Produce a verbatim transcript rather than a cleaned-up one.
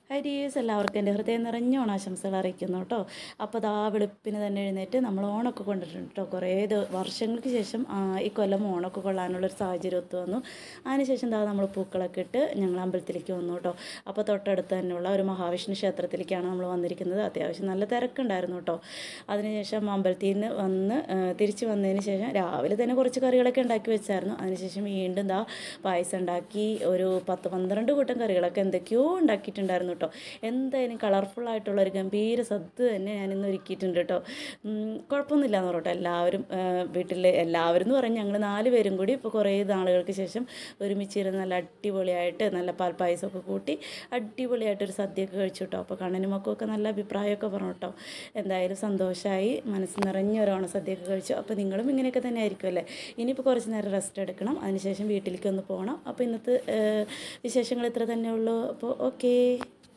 Hi dears, എല്ലാവർക്കും എൻ്റെ ഹൃദയം നിറഞ്ഞ ഓണാശംസകൾ അറിയിക്കുന്നു കേട്ടോ. അപ്പോൾ അതാ വെളുപ്പിന് തന്നെ എഴുന്നേറ്റ് നമ്മൾ ഓണമൊക്കെ കൊണ്ടിട്ടുണ്ട് കേട്ടോ. കുറേ വർഷങ്ങൾക്ക് ശേഷം ഈ കൊല്ലം ഓണമൊക്കെ കൊള്ളാനുള്ളൊരു സാഹചര്യം ഒത്തു വന്നു. അതിനുശേഷം എന്താ നമ്മൾ പൂക്കളൊക്കെ ഇട്ട് ഞങ്ങൾ അമ്പലത്തിലേക്ക് വന്നു കേട്ടോ. അപ്പോൾ തൊട്ടടുത്ത് തന്നെയുള്ള ഒരു മഹാവിഷ്ണു ക്ഷേത്രത്തിലേക്കാണ് നമ്മൾ വന്നിരിക്കുന്നത്. അത്യാവശ്യം നല്ല തിരക്കുണ്ടായിരുന്നു കേട്ടോ. അതിനുശേഷം അമ്പലത്തിൽ നിന്ന് വന്ന് തിരിച്ച് വന്നതിന് ശേഷം രാവിലെ തന്നെ കുറച്ച് കറികളൊക്കെ ഉണ്ടാക്കി വെച്ചായിരുന്നു. അതിനുശേഷം വീണ്ടും എന്താ പായസം ഉണ്ടാക്കി, ഒരു പത്ത് പന്ത്രണ്ട് കൂട്ടം കറികളൊക്കെ എന്തൊക്കെയോ ഉണ്ടാക്കിയിട്ടുണ്ടായിരുന്നു കേട്ടോ. എന്തായാലും കളർഫുള്ളായിട്ടുള്ള ഒരു ഗംഭീര സദ്യ തന്നെ ഞാനിന്ന് ഒരുക്കിയിട്ടുണ്ട് കേട്ടോ. കുഴപ്പമൊന്നുമില്ല എന്ന് പറഞ്ഞോട്ടോ. എല്ലാവരും വീട്ടിൽ എല്ലാവരും എന്ന് പറഞ്ഞ് ഞങ്ങൾ നാല് പേരും കൂടി ഇപ്പോൾ കുറേ നാളുകൾക്ക് ശേഷം ഒരുമിച്ചിരുന്ന് നല്ല അടിപൊളിയായിട്ട് നല്ല പാൽപ്പായസമൊക്കെ കൂട്ടി അടിപൊളിയായിട്ടൊരു സദ്യയൊക്കെ കഴിച്ചു കേട്ടോ. അപ്പോൾ കണ്ണനും മക്കൾക്ക് നല്ല അഭിപ്രായമൊക്കെ പറഞ്ഞു കേട്ടോ. എന്തായാലും സന്തോഷമായി, മനസ്സ് നിറഞ്ഞ ഒരു ഓണസദ്യയൊക്കെ കഴിച്ചു. അപ്പോൾ നിങ്ങളും ഇങ്ങനെയൊക്കെ തന്നെ ആയിരിക്കും അല്ലേ. ഇനിയിപ്പോൾ കുറച്ച് നേരം റെസ്റ്റ് എടുക്കണം, അതിനുശേഷം വീട്ടിലേക്ക് ഒന്ന് പോകണം. അപ്പോൾ ഇന്നത്തെ വിശേഷങ്ങൾ ഇത്ര തന്നെ ഉള്ളൂ. അപ്പോൾ ഓക്കേ.